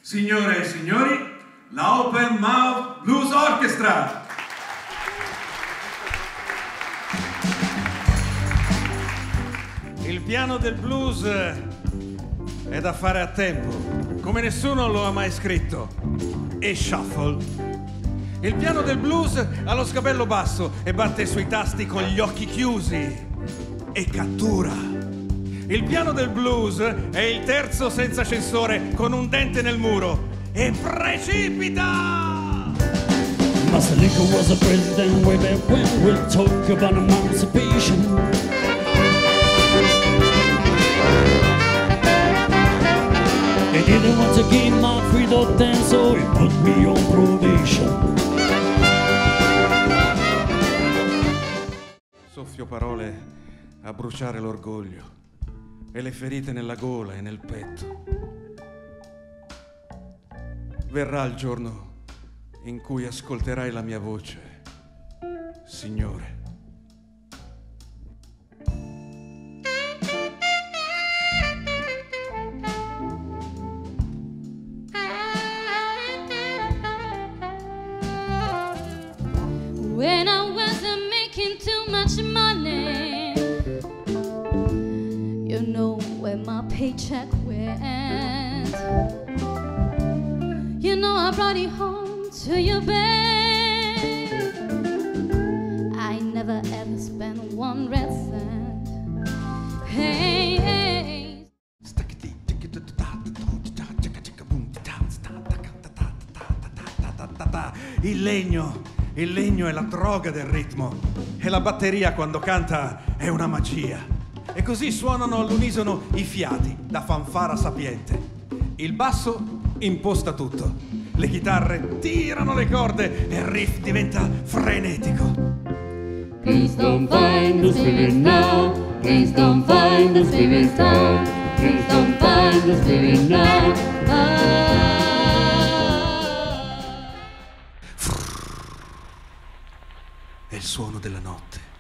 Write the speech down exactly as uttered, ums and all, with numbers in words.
Signore e signori, la Open Mouth Blues Orchestra! Il piano del blues è da fare a tempo, come nessuno lo ha mai scritto. E shuffle. Il piano del blues ha lo scabello basso e batte sui tasti con gli occhi chiusi. E cattura. Il piano del blues è il terzo senza censore con un dente nel muro e precipita! Master Lincoln was a president way back when we talk about emancipation. He didn't want to give my freedom then, so he put me on probation. Soffio parole a bruciare l'orgoglio e le ferite nella gola e nel petto. Verrà il giorno in cui ascolterai la mia voce, Signore. When I wasn't making too much money, you know where my paycheck went. You know I brought it home to your bed. I never ever spent one red cent. Hey, hey. Il legno, il legno è la droga del ritmo e la batteria quando canta è una magia. E così suonano all'unisono i fiati da fanfara sapiente. Il basso imposta tutto, le chitarre tirano le corde e il riff diventa frenetico. Please don't find the spirit now. Please don't find the spirit now. Please don't find the spirit now. Ah. È il suono della notte.